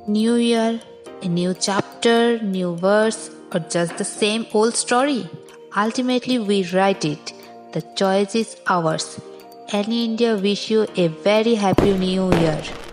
New year, a new chapter, new verse, or just the same old story? Ultimately, we write it. The choice is ours. Any India wish you a very happy new year.